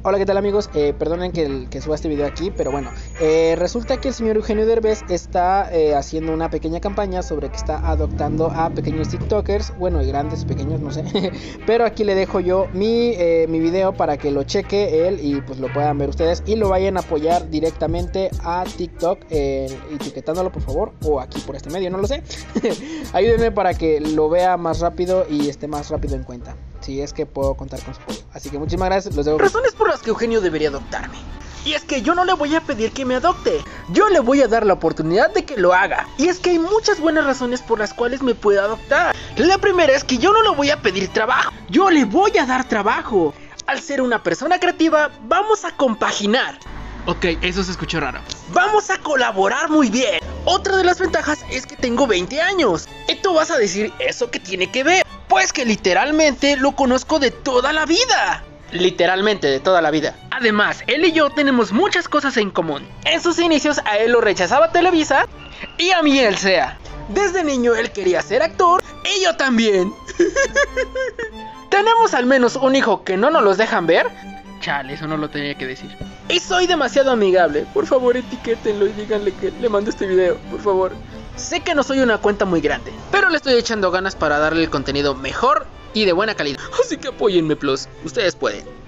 Hola, ¿qué tal amigos? Perdonen que suba este video aquí, pero bueno, resulta que el señor Eugenio Derbez está haciendo una pequeña campaña sobre que está adoptando a pequeños tiktokers, bueno, y grandes, pequeños, no sé, pero aquí le dejo yo mi video para que lo cheque él y pues lo puedan ver ustedes y lo vayan a apoyar directamente a TikTok, etiquetándolo por favor, o aquí por este medio, no lo sé. Ayúdenme para que lo vea más rápido y esté más rápido en cuenta, si es que puedo contar con su apoyo. Así que muchísimas gracias, los dejo. Razones por las que Eugenio debería adoptarme. Y es que yo no le voy a pedir que me adopte, yo le voy a dar la oportunidad de que lo haga. Y es que hay muchas buenas razones por las cuales me puede adoptar. La primera es que yo no le voy a pedir trabajo, yo le voy a dar trabajo. Al ser una persona creativa, vamos a compaginar. Ok, eso se escuchó raro. Vamos a colaborar muy bien. Otra de las ventajas es que tengo 20 años. Y tú vas a decir, ¿eso qué tiene que ver? Pues que literalmente lo conozco de toda la vida. Literalmente de toda la vida. Además, él y yo tenemos muchas cosas en común. En sus inicios a él lo rechazaba Televisa y a mí él sea. Desde niño él quería ser actor y yo también. Tenemos al menos un hijo que no nos los dejan ver. Chale, eso no lo tenía que decir. Y soy demasiado amigable. Por favor, etiquétenlo y díganle que le mando este video, por favor. Sé que no soy una cuenta muy grande, pero le estoy echando ganas para darle el contenido mejor y de buena calidad. Así que apóyenme, plus. Ustedes pueden.